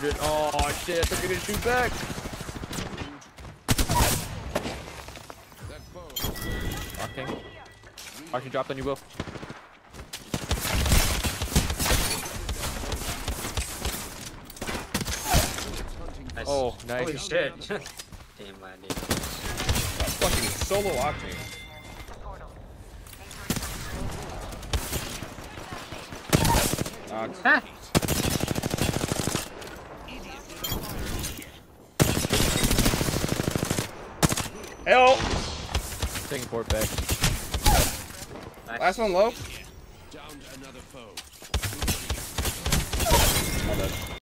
100. Oh shit, I think I didn't shoot back. Octane. Archie dropped on you both. Nice. Oh, nice. Holy shit. Damn, man. Fucking solo Octane. Ha! Help! Taking port back. Nice. Last one low. Downed another foe.